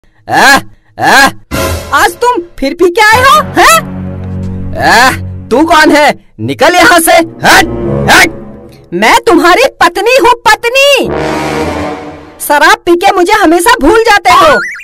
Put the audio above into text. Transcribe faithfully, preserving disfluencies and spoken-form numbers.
आ, आ, आज तुम फिर पी के आए हो हैं? आ, तू कौन है? निकल यहाँ से। हट, हट। मैं तुम्हारी पत्नी हूँ, पत्नी। शराब पी के मुझे हमेशा भूल जाते हो।